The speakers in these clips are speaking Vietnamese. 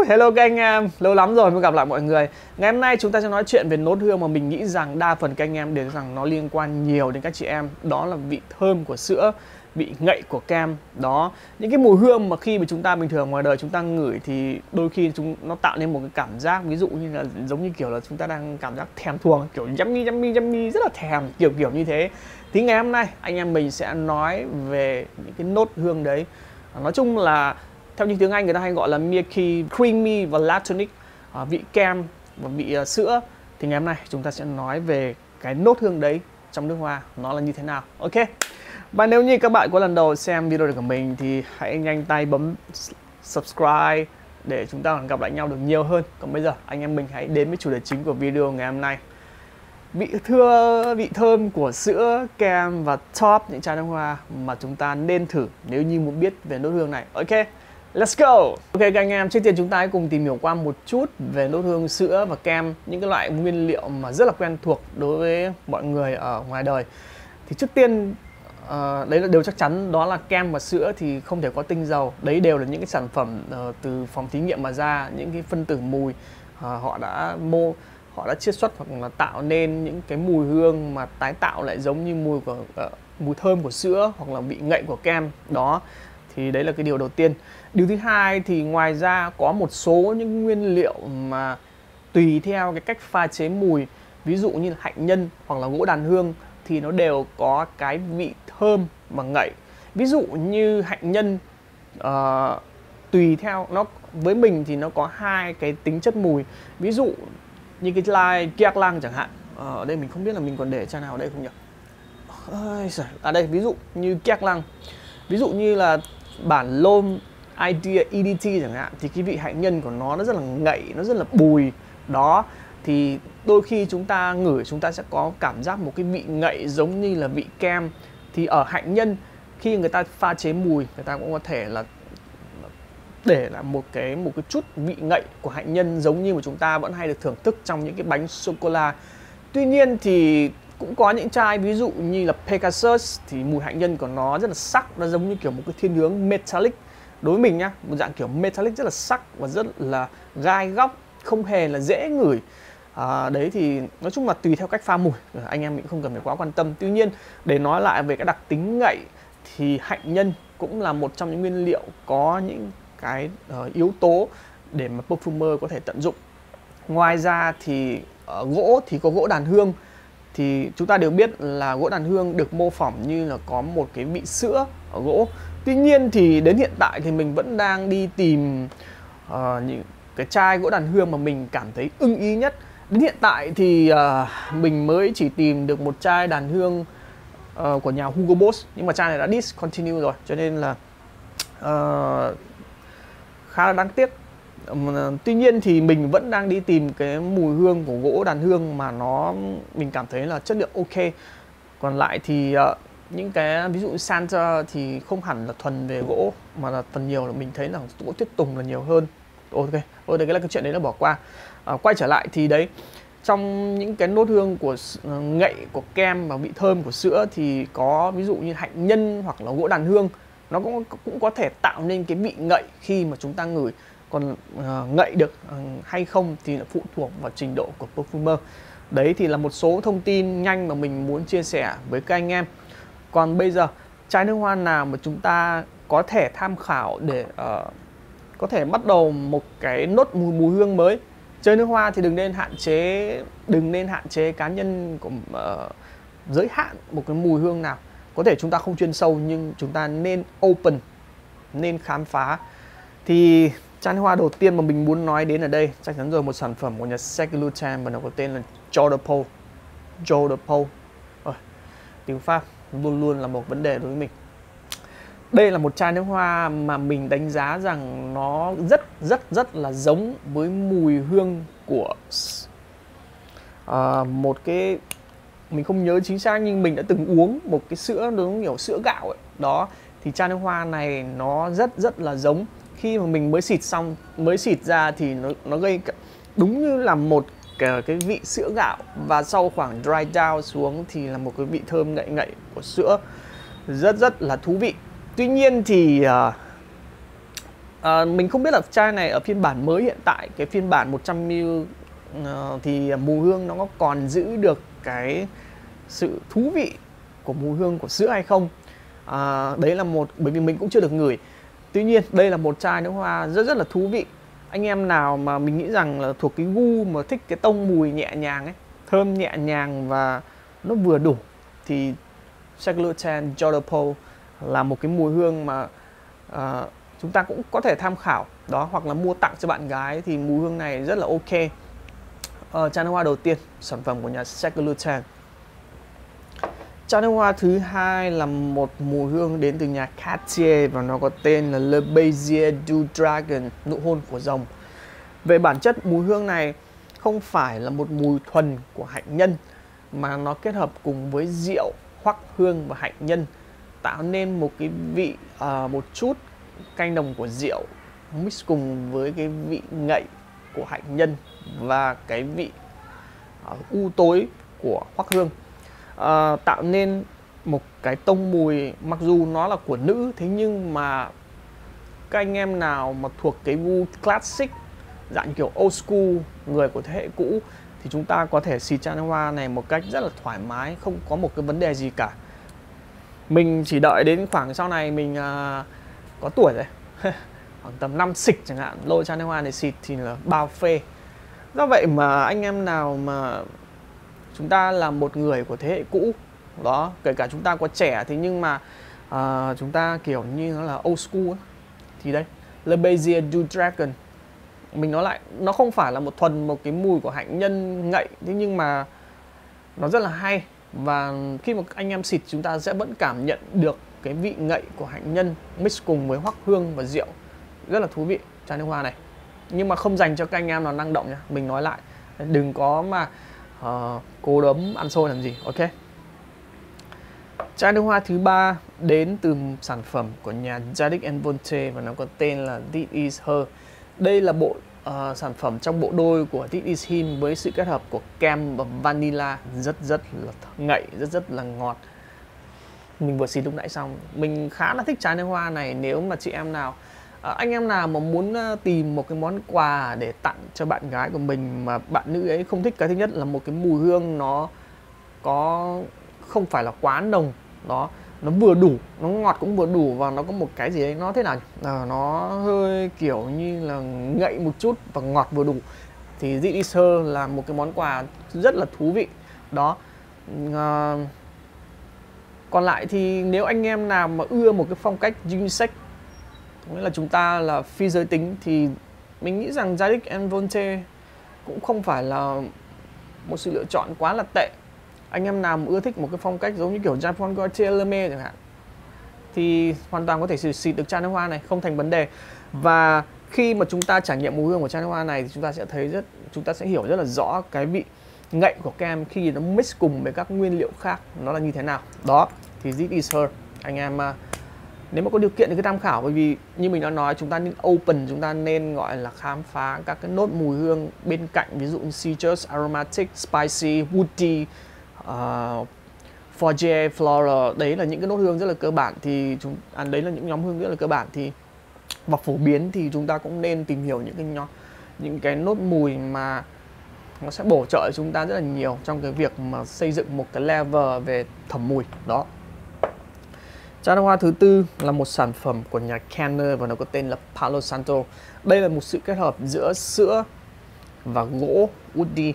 Hello các anh em, lâu lắm rồi mới gặp lại mọi người. Ngày hôm nay chúng ta sẽ nói chuyện về nốt hương mà mình nghĩ rằng đa phần các anh em đều rằng nó liên quan nhiều đến các chị em. Đó là vị thơm của sữa, vị ngậy của kem. Đó, những cái mùi hương mà khi mà chúng ta bình thường ngoài đời chúng ta ngửi thì đôi khi nó tạo nên một cái cảm giác, ví dụ như là giống như kiểu là chúng ta đang cảm giác thèm thuồng, kiểu yummy rất là thèm, kiểu như thế. Thì ngày hôm nay anh em mình sẽ nói về những cái nốt hương đấy. Nói chung là theo như tiếng Anh người ta hay gọi là milky, creamy và lactonic, vị kem và vị sữa. Thì ngày hôm nay chúng ta sẽ nói về cái nốt hương đấy trong nước hoa nó là như thế nào. Ok. Và nếu như các bạn có lần đầu xem video của mình thì hãy nhanh tay bấm subscribe để chúng ta còn gặp lại nhau được nhiều hơn. Còn bây giờ anh em mình hãy đến với chủ đề chính của video ngày hôm nay. Vị thơm của sữa, kem và top những chai nước hoa mà chúng ta nên thử nếu như muốn biết về nốt hương này. Ok, let's go! Ok các anh em, trước tiên chúng ta hãy cùng tìm hiểu qua một chút về nốt hương sữa và kem, những cái loại nguyên liệu mà rất là quen thuộc đối với mọi người ở ngoài đời. Thì trước tiên, đấy là điều chắc chắn, đó là kem và sữa thì không thể có tinh dầu. Đấy đều là những cái sản phẩm từ phòng thí nghiệm mà ra, những cái phân tử mùi họ đã chiết xuất hoặc là tạo nên những cái mùi hương mà tái tạo lại giống như mùi thơm của sữa hoặc là vị ngậy của kem. Đó, thì đấy là cái điều đầu tiên. Điều thứ hai thì ngoài ra có một số những nguyên liệu mà tùy theo cái cách pha chế mùi, ví dụ như là hạnh nhân hoặc là gỗ đàn hương thì nó đều có cái vị thơm và ngậy. Ví dụ như hạnh nhân tùy theo nó, với mình thì nó có hai cái tính chất mùi. Ví dụ như cái chai Kiak Lang chẳng hạn. Ở đây mình không biết là mình còn để chai nào ở đây không nhỉ? Đây ví dụ như Kiak Lang, ví dụ như là bản Lom Idea EDT chẳng hạn, thì cái vị hạnh nhân của nó rất là ngậy, nó rất là bùi. Đó, thì đôi khi chúng ta ngửi chúng ta sẽ có cảm giác một cái vị ngậy giống như là vị kem. Thì ở hạnh nhân khi người ta pha chế mùi, người ta cũng có thể là để là một cái chút vị ngậy của hạnh nhân giống như mà chúng ta vẫn hay được thưởng thức trong những cái bánh sô cô la. Tuy nhiên thì cũng có những chai ví dụ như là Pegasus thì mùi hạnh nhân của nó rất là sắc, nó giống như kiểu một cái thiên hướng metallic. Đối với mình nhá, một dạng kiểu metallic rất là sắc và rất là gai góc, không hề là dễ ngửi. Đấy thì nói chung là tùy theo cách pha mùi, anh em mình không cần phải quá quan tâm. Tuy nhiên để nói lại về cái đặc tính ngậy thì hạnh nhân cũng là một trong những nguyên liệu có những cái yếu tố để mà perfumer có thể tận dụng. Ngoài ra thì ở gỗ thì có gỗ đàn hương. Thì chúng ta đều biết là gỗ đàn hương được mô phỏng như là có một cái vị sữa ở gỗ. Tuy nhiên thì đến hiện tại thì mình vẫn đang đi tìm những cái chai gỗ đàn hương mà mình cảm thấy ưng ý nhất. Đến hiện tại thì mình mới chỉ tìm được một chai đàn hương của nhà Hugo Boss, nhưng mà chai này đã discontinue rồi, cho nên là khá là đáng tiếc. Tuy nhiên thì mình vẫn đang đi tìm cái mùi hương của gỗ đàn hương mà mình cảm thấy là chất lượng ok. Còn lại thì những cái ví dụ Santa thì không hẳn là thuần về gỗ mà là phần nhiều là mình thấy là gỗ tuyết tùng là nhiều hơn. Ok, cái là cái chuyện đấy là bỏ qua. Quay trở lại thì đấy, trong những cái nốt hương của ngậy của kem và vị thơm của sữa thì có ví dụ như hạnh nhân hoặc là gỗ đàn hương, nó cũng có thể tạo nên cái vị ngậy khi mà chúng ta ngửi. Còn ngậy được hay không thì phụ thuộc vào trình độ của perfumer. Đấy thì là một số thông tin nhanh mà mình muốn chia sẻ với các anh em. Còn bây giờ chai nước hoa nào mà chúng ta có thể tham khảo để có thể bắt đầu một cái nốt mùi hương mới. Chơi nước hoa thì đừng nên hạn chế cá nhân của giới hạn một cái mùi hương nào. Có thể chúng ta không chuyên sâu nhưng chúng ta nên open, nên khám phá. Thì chai nước hoa đầu tiên mà mình muốn nói đến ở đây chắc chắn rồi, một sản phẩm của nhà Sec Lutin và nó có tên là Joe de Paul. Joe de Paul. Tiếng Pháp luôn luôn là một vấn đề đối với mình. Đây là một chai nước hoa mà mình đánh giá rằng nó rất là giống với mùi hương của một cái, mình không nhớ chính xác nhưng mình đã từng uống một cái sữa giống kiểu sữa gạo ấy. Đó, thì chai nước hoa này nó rất là giống. Khi mà mình mới xịt ra thì nó gây đúng như là một cái vị sữa gạo, và sau khoảng dry down xuống thì là một cái vị thơm ngậy của sữa, rất là thú vị. Tuy nhiên thì Mình không biết là chai này ở phiên bản mới hiện tại, cái phiên bản 100ml thì mùi hương nó có còn giữ được cái sự thú vị của mùi hương của sữa hay không. Đấy là một, bởi vì mình cũng chưa được ngửi. Tuy nhiên đây là một chai nước hoa rất là thú vị. Anh em nào mà mình nghĩ rằng là thuộc cái gu mà thích cái tông mùi nhẹ nhàng ấy, thơm nhẹ nhàng và nó vừa đủ, thì Ségolène Jour de Peau là một cái mùi hương mà chúng ta cũng có thể tham khảo đó, hoặc là mua tặng cho bạn gái thì mùi hương này rất là ok. Chai nước hoa đầu tiên, sản phẩm của nhà Ségolène. Chai nước hoa thứ hai là một mùi hương đến từ nhà Cartier và nó có tên là Le Baiser du Dragon, nụ hôn của rồng. Về bản chất mùi hương này không phải là một mùi thuần của hạnh nhân, mà nó kết hợp cùng với rượu, hoắc hương và hạnh nhân tạo nên một cái vị một chút cay nồng của rượu mix cùng với cái vị ngậy của hạnh nhân và cái vị u tối của hoắc hương, tạo nên một cái tông mùi mặc dù nó là của nữ, thế nhưng mà các anh em nào mà thuộc cái gu classic, dạng kiểu old school, người của thế hệ cũ, thì chúng ta có thể xịt chai nước hoa này một cách rất là thoải mái, không có một cái vấn đề gì cả. Mình chỉ đợi đến khoảng sau này mình có tuổi rồi khoảng tầm 5 xịt chẳng hạn, lôi chai nước hoa này xịt thì là bao phê. Do vậy mà anh em nào mà chúng ta là một người của thế hệ cũ đó, kể cả chúng ta có trẻ, thế nhưng mà chúng ta kiểu như nó là old school ấy, thì đây Le Baiser du Dragon, mình nói lại, nó không phải là một thuần một cái mùi của hạnh nhân ngậy, thế nhưng mà nó rất là hay. Và khi mà anh em xịt, chúng ta sẽ vẫn cảm nhận được cái vị ngậy của hạnh nhân mix cùng với hoắc hương và rượu, rất là thú vị chai nước hoa này. Nhưng mà không dành cho các anh em nào năng động nhá, mình nói lại, đừng có mà cố đấm ăn xôi làm gì. Ok. Chai nước hoa thứ ba đến từ sản phẩm của nhà Zadig & Voltaire và nó có tên là This Is Her. Đây là bộ sản phẩm trong bộ đôi của This Is Him với sự kết hợp của kem và vanilla, rất là ngậy, rất là ngọt. Mình vừa xịt lúc nãy xong, mình khá là thích chai nước hoa này. Nếu mà chị em nào, anh em nào mà muốn tìm một cái món quà để tặng cho bạn gái của mình mà bạn nữ ấy không thích, cái thứ nhất là một cái mùi hương nó có không phải là quá nồng đó, nó vừa đủ, nó ngọt cũng vừa đủ, và nó có một cái gì đấy nó thế nào nó hơi kiểu như là ngậy một chút và ngọt vừa đủ, thì This Is Her là một cái món quà rất là thú vị đó. Còn lại thì nếu anh em nào mà ưa một cái phong cách unisex, nghĩa là chúng ta là phi giới tính, thì mình nghĩ rằng Zadig & Voltaire cũng không phải là một sự lựa chọn quá là tệ. Anh em nào mà ưa thích một cái phong cách giống như kiểu Jean Paul Gaultier Le May chẳng hạn, thì hoàn toàn có thể xịt được chai nước hoa này, không thành vấn đề. Và khi mà chúng ta trải nghiệm mùi hương của chai nước hoa này thì chúng ta sẽ thấy chúng ta sẽ hiểu rất là rõ cái vị ngậy của kem khi nó mix cùng với các nguyên liệu khác nó là như thế nào. Đó, thì This Is Her. Anh em nếu mà có điều kiện thì cứ tham khảo, bởi vì như mình đã nói, chúng ta nên open, chúng ta nên gọi là khám phá các cái nốt mùi hương bên cạnh, ví dụ như citrus, aromatic, spicy, woody, fougere, floral. Đấy là những cái nốt hương rất là cơ bản, thì đấy là những nhóm hương rất là cơ bản thì và phổ biến, thì chúng ta cũng nên tìm hiểu những cái nốt mùi mà nó sẽ bổ trợ chúng ta rất là nhiều trong cái việc mà xây dựng một cái level về thẩm mùi đó. Chai nước hoa thứ tư là một sản phẩm của nhà Kenner và nó có tên là Palo Santo. Đây là một sự kết hợp giữa sữa và gỗ woody.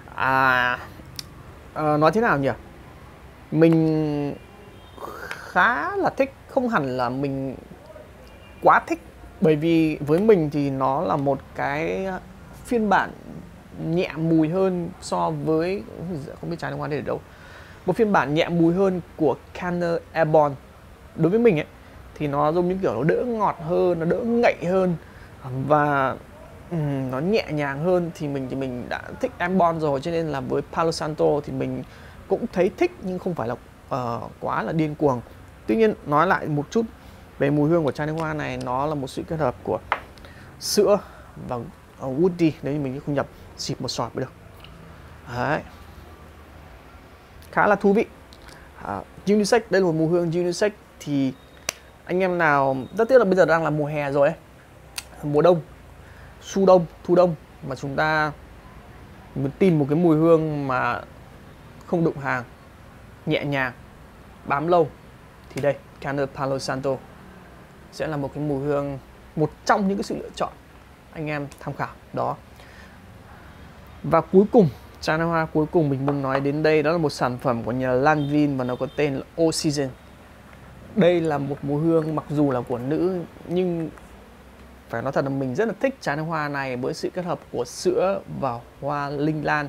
Nói thế nào nhỉ? Mình khá là thích, không hẳn là mình quá thích, bởi vì với mình thì nó là một cái phiên bản nhẹ mùi hơn so với, không biết chai nước hoa đây ở đâu, một phiên bản nhẹ mùi hơn của Kenner Airborne. Đối với mình ấy thì nó giống như kiểu nó đỡ ngọt hơn, nó đỡ ngậy hơn và nó nhẹ nhàng hơn, thì mình đã thích Airborne rồi, cho nên là với Palo Santo thì mình cũng thấy thích, nhưng không phải là quá là điên cuồng. Tuy nhiên nói lại một chút về mùi hương của chai nước hoa này, nó là một sự kết hợp của sữa và woody, nếu như mình không nhập, xịt một sọt mới được. Đấy, khá là thú vị. Unisex, đây là một mùi hương unisex, thì anh em nào, rất tiếc là bây giờ đang là mùa hè rồi ấy, mùa đông, thu đông mà chúng ta muốn tìm một cái mùi hương mà không đụng hàng, nhẹ nhàng, bám lâu, thì đây, Canner Palo Santo sẽ là một cái mùi hương, một trong những cái sự lựa chọn anh em tham khảo đó. Và cuối cùng, chai nước hoa cuối cùng mình muốn nói đến đây, đó là một sản phẩm của nhà Lanvin và nó có tên là All Season. Đây là một mùi hương mặc dù là của nữ, nhưng phải nói thật là mình rất là thích chai nước hoa này với sự kết hợp của sữa và hoa linh lan.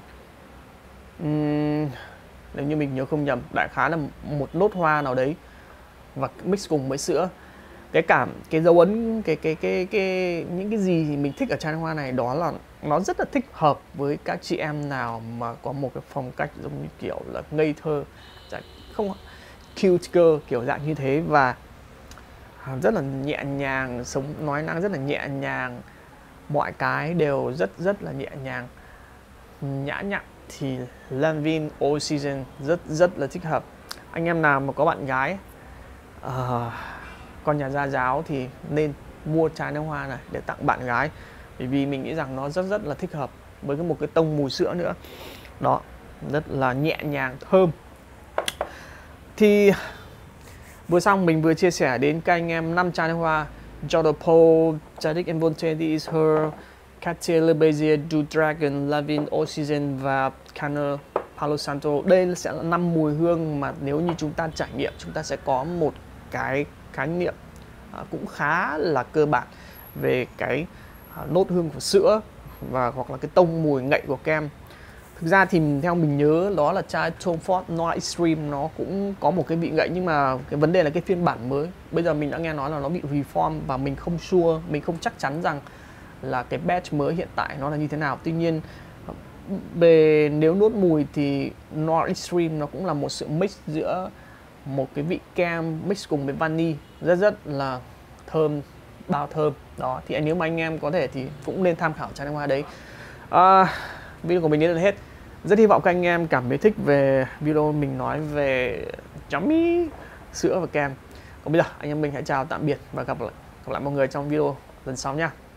Nếu như mình nhớ không nhầm, đại khái là một nốt hoa nào đấy và mix cùng với sữa. Cái dấu ấn, những cái gì mình thích ở chai nước hoa này đó là nó rất là thích hợp với các chị em nào mà có một cái phong cách giống như kiểu là ngây thơ, không cute girl kiểu dạng như thế, và rất là nhẹ nhàng, sống nói năng rất là nhẹ nhàng, mọi cái đều rất là nhẹ nhàng, nhã nhặn, thì Lanvin All Season rất là thích hợp. Anh em nào mà có bạn gái con nhà gia giáo thì nên mua chai nước hoa này để tặng bạn gái, bởi vì mình nghĩ rằng nó rất là thích hợp với một cái tông mùi sữa nữa đó, rất là nhẹ nhàng, thơm. Thì vừa xong mình vừa chia sẻ đến các anh em 5 chai nước hoa: Jean Paul, Jadis Involonté d'Isher, Cartier Le Baiser, Du Dragon, Lanvin All Season và Canner Palo Santo. Đây sẽ là 5 mùi hương mà nếu như chúng ta trải nghiệm, chúng ta sẽ có một cái khái niệm cũng khá là cơ bản về cái nốt hương của sữa và hoặc là cái tông mùi ngậy của kem. Thực ra thì theo mình nhớ đó là chai Tom Ford Noir Extreme nó cũng có một cái vị ngậy, nhưng mà cái vấn đề là cái phiên bản mới. Bây giờ mình đã nghe nói là nó bị reform và mình không sure, mình không chắc chắn rằng là cái batch mới hiện tại nó là như thế nào. Tuy nhiên về nếu nốt mùi thì Noir Extreme nó cũng là một sự mix giữa một cái vị kem mix cùng với vani rất là thơm, bao thơm đó. Thì nếu mà anh em có thể thì cũng nên tham khảo chai nước hoa đấy. Video của mình đến là hết. Rất hy vọng các anh em cảm thấy thích về video mình nói về chấm sữa và kem. Còn bây giờ anh em mình hãy chào tạm biệt và gặp lại mọi người trong video lần sau nhé.